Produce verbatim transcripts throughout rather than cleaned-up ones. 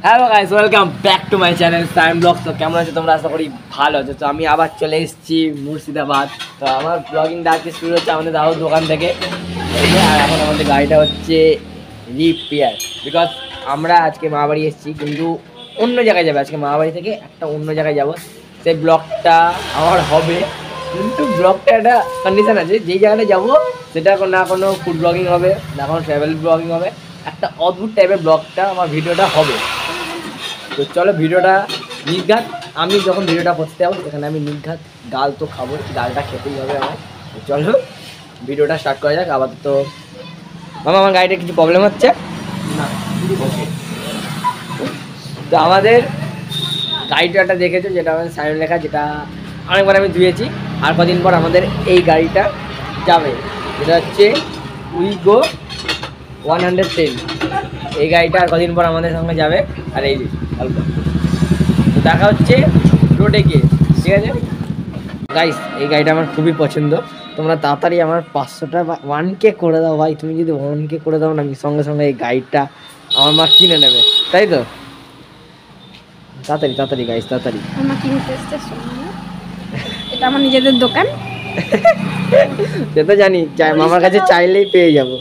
Hello guys, welcome back to my channel Saim vlogs. তো কেমন আছো তোমরা? আশা করি ভালো আছো। তো আমি আবার চলে এসেছি মুর্শিদাবাদ। তো আমার ব্লগিংটা আজকে শুরু হচ্ছে আমাদের দাদুর দোকান থেকে। আর এখন আমাদের গাড়িটা হচ্ছে রিপেয়ার, বিকজ আমরা আজকে মা বাড়ি এসেছি, কিন্তু অন্য জায়গায় যাবে। আজকে মা বাড়ি থেকে একটা অন্য জায়গায় যাব। সেই ব্লগটা আমার হবে, কিন্তু ব্লগটা একটা কন্ডিশন আছে। যেই জায়গাটা যাবো সেটা না কোনো ফুড ব্লগিং হবে, না কোনো ট্রাভেল ব্লগিং হবে, একটা অদ্ভুত টাইপের ব্লগটা আমার ভিডিওটা হবে। তো চলো ভিডিওটা নির্ঘাত, আমি যখন ভিডিওটা করতে যাবো সেখানে আমি নির্ঘাত গাল তো খাবো, গালটা খেতেই হবে আমার। তো চলো ভিডিওটা স্টার্ট করা যাক। আবার তো মামা আমার গাড়িটা কিছু প্রবলেম হচ্ছে না? ওকে। তো আমাদের গাড়িটা দেখেছো, যেটা আমাদের সাইন লেখা, যেটা অনেকবার আমি ধুয়েছি। আর কদিন পর আমাদের এই গাড়িটা যাবে, যেটা হচ্ছে উইগো ওয়ান হান্ড্রেড টেন। এই গাড়িটা আর কদিন পর আমাদের সঙ্গে যাবে। আর এই অল্প তো দেখা হচ্ছে রোডে গিয়ে, ঠিক আছে গাইস? এই গাড়িটা আমার খুবই পছন্দ। তোমরা তাড়াতাড়ি আমার পাঁচশোটা ওয়ান কে করে দাও ভাই। তুমি যদি ওয়ান কে করে দাও না, আমি সঙ্গে সঙ্গে এই গাড়িটা আমার মা কিনে নেবে, তাই তো? তাড়াতাড়ি তাড়াতাড়ি গাইস, তাড়াতাড়ি। আমার কিনতে এসছে, এটা আমার নিজেদের দোকান। সে তো জানি, চাই মামার কাছে চাইলেই পেয়ে যাবো।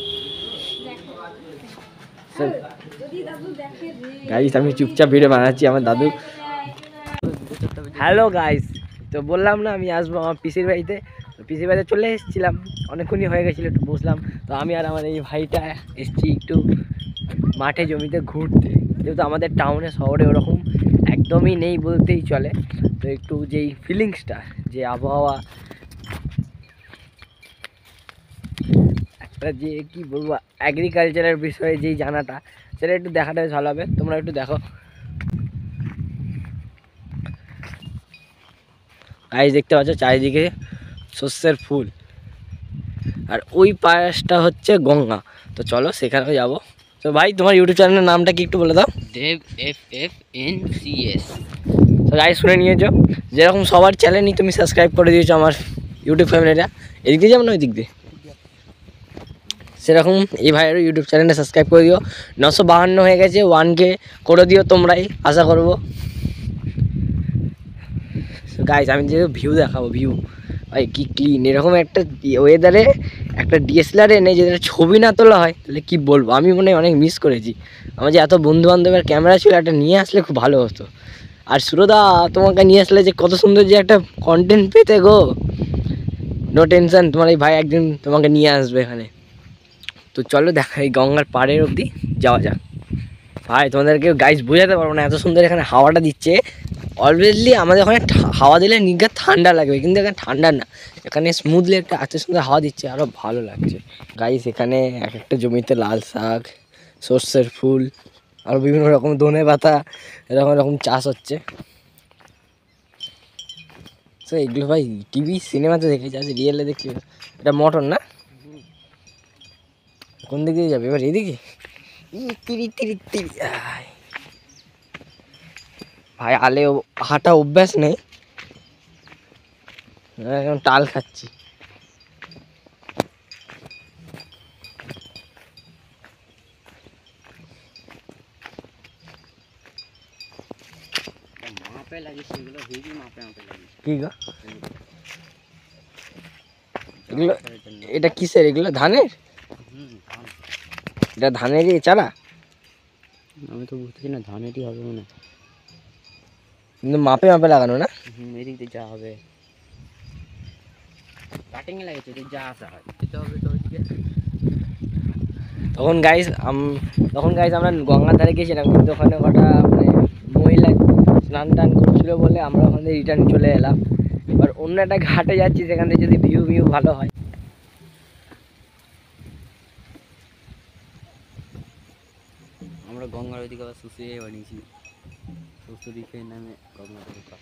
গাইস আমি চুপচাপ ভিডিও বানাচ্ছি, আমার দাদু। হ্যালো গাইস, তো বললাম না আমি আসবো আমার পিসির বাড়িতে। তো পিসির বাড়িতে চলে এসেছিলাম, অনেকক্ষণই হয়ে গেছিলো, একটু বসলাম। তো আমি আর আমার এই ভাইটা এসেছি একটু মাঠে জমিতে ঘুরতে, যেহেতু আমাদের টাউনে শহরে ওরকম একদমই নেই বলতেই চলে। তো একটু যেই ফিলিংসটা, যে আবহাওয়া, একটা যে কি বলবো অ্যাগ্রিকালচারের বিষয়ে যেই জানাটা, সেটা একটু দেখাটা বেশ ভালো হবে। তোমরা একটু দেখো গাইস, দেখতে পাচ্ছ চারিদিকে শস্যের ফুল, আর ওই পাশটা হচ্ছে গঙ্গা। তো চলো সেখানেও যাবো। তো ভাই তোমার ইউটিউব চ্যানেলের নামটা কি একটু বলে দাও? দেব F F N C S. তো গাইস শুনে নিয়েছো, যেরকম সবার চ্যানেলই তুমি সাবস্ক্রাইব করে দিয়েছো আমার ইউটিউব ফ্যামিলিটা, এদিক দিয়ে যাবো না ওই দিক দিয়ে, সেরকম এই ভাইয়েরও ইউটিউব চ্যানেলটা সাবস্ক্রাইব করে দিও। নশো বাহান্ন হয়ে গেছে, ওয়ান কে করে দিও তোমরাই, আশা করবো। গাইস আমি যে ভিউ দেখাবো, ভিউ ভাই কি ক্লিন! এরকম একটা ওয়েদারে একটা ডিএসএলআর এনে যদি ছবি না তোলা হয় তাহলে কি বলবো। আমি মনে হয় অনেক মিস করেছি। আমার যে এত বন্ধু বান্ধবের ক্যামেরা ছিল, একটা নিয়ে আসলে খুব ভালো হতো। আর সুরদা তোমাকে নিয়ে আসলে যে কত সুন্দর যে একটা কন্টেন্ট পেতে গো। নো টেনশন, তোমার এই ভাই একদিন তোমাকে নিয়ে আসবে এখানে। তো চলো দেখা, এই গঙ্গার পাড়ের অবধি যাওয়া যাক। ভাই তোমাদেরকে গাইস বোঝাতে পারবো না, এত সুন্দর এখানে হাওয়াটা দিচ্ছে। অলওয়েজলি আমাদের ওখানে হাওয়া দিলে নির্ঘাত ঠান্ডা লাগবে, কিন্তু এখানে ঠান্ডা না, এখানে স্মুথলি একটা এত সুন্দর হাওয়া দিচ্ছে, আরও ভালো লাগছে। গাইস এখানে এক একটা জমিতে লাল শাক, সর্ষের ফুল, আরও বিভিন্ন রকম ধনে পাতা, এরকম এরকম চাষ হচ্ছে। তো এগুলো ভাই টিভি সিনেমাতে দেখেছি, আজ রিয়েলে দেখছি। এটা মটন না? কোন দিকে যাবে এবার? এদিকে তিরি তিরি তিরি। ভাই আলে হাঁটা অভ্যাস নেই, এখন টাল খাচ্ছি। মাপে লাগিয়েছে এগুলো, হেভি মাপে মাপে লাগিয়েছে। কি গো এগুলো? এটা কিসের? এগুলো ধানের? হুম, ধান। এটা ধানেরই চারা? আমি তো বুঝতেছি না, ধানেরই হবে মনে হয়। কিন্তু মাপে মাপে লাগানো না? হুম, এদিক দিয়ে যা হবে কাটিংয়ে লাগিয়েছে, এদিক যা আসা হয় যেতে হবে তো ওইদিকে। তখন গাইস তখন গাইস আমরা গঙ্গার ধারে গিয়েছিলাম, কিন্তু ওখানে কটা মানে মহিলা স্নান টান করছিল বলে আমরা ওখান থেকে রিটার্ন চলে এলাম। এবার অন্য একটা ঘাটে যাচ্ছি, সেখান থেকে যদি ভিউ ভিউ ভালো হয়। আমরা গঙ্গার ওইদিকে আবার শুষে বানিয়েছি, সুস্থ দিকে নামে গঙ্গা নৌকা।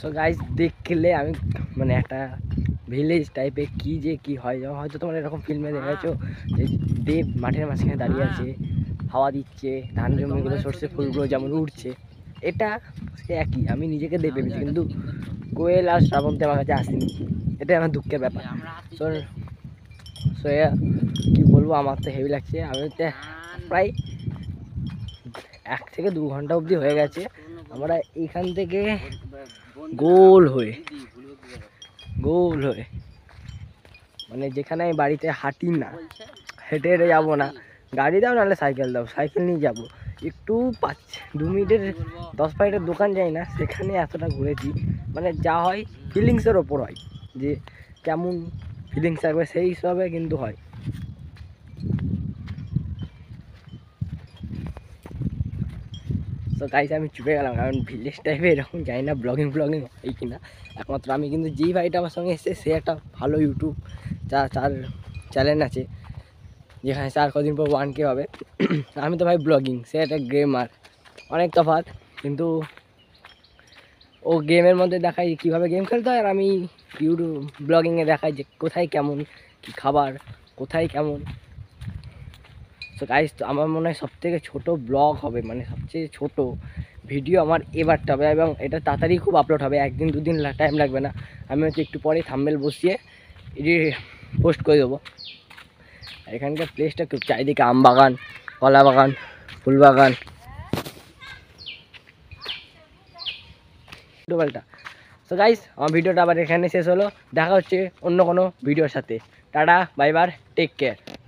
গাইস দেখলে আমি মানে একটা ভিলেজ টাইপের কি যে কি হয়, হয়তো তোমার এরকম ফিল্মে দেখেছো যে দেব মাঠের মাঝখানে দাঁড়িয়ে আছে, হাওয়া দিচ্ছে, ধান জমিগুলো সর্ষে ফুলগুলো যেমন উঠছে, এটা সে একই। আমি নিজেকে দেব ভেবেছি, কিন্তু কোয়েল আর শ্রাবন্তী আমার কাছে আসেনি, এটাই আমার দুঃখের ব্যাপার। সো সো কী বলবো, আমার তো হেভি লাগছে। আমি তো প্রায় এক থেকে দু ঘন্টা অবধি হয়ে গেছে আমরা এইখান থেকে গোল হয়ে গোল হয়ে মানে যেখানে আমি বাড়িতে হাঁটি না, হেঁটে হেঁটে যাবো না, গাড়ি দাও নাহলে সাইকেল দাও, সাইকেল নিয়ে যাবো একটু, পাঁচ দু মিনিটের দশ মিনিটের দোকান যাই না, সেখানে এতটা ঘুরেছি। মানে যা হয় ফিলিংসের ওপর হয়, যে কেমন ফিলিংস থাকবে সেই হিসাবে কিন্তু হয়। তো গাইস আমি চুপে গেলাম, কারণ ভিলেজ টাইপে এরকম জানি না ব্লগিং ব্লগিং হয় কি না। একমাত্র আমি কিন্তু যেই ভাইটা আমার সঙ্গে এসেছে সে একটা ভালো ইউটিউব যা তার চ্যানেল আছে, যেখানে চার কদিন পর ওয়ান কে হবে। আমি তো ভাই ব্লগিং, সে একটা গেমার, অনেক তফাৎ। কিন্তু ও গেমের মধ্যে দেখায় কীভাবে গেম খেলতে হয়, আর আমি ইউটিউব ব্লগিংয়ে দেখাই যে কোথায় কেমন কী খাবার, কোথায় কেমন। তো গাইস তো আমার মনে হয় সবথেকে ছোটো ব্লগ হবে, মানে সবচেয়ে ছোটো ভিডিও আমার এবারটা হবে, এবং এটা তাড়াতাড়ি খুব আপলোড হবে, একদিন দুদিন টাইম লাগবে না। আমি হচ্ছে একটু পরে থাম্বনেল বসিয়ে এটি পোস্ট করে দেবো। এখানকার প্লেসটা খুব, চারিদিকে আম বাগান, কলা বাগান, ফুল বাগান, টোটালটা। তো গাইস আমার ভিডিওটা আবার এখানে শেষ হলো, দেখা হচ্ছে অন্য কোনো ভিডিওর সাথে। Tata, bye bye, take care.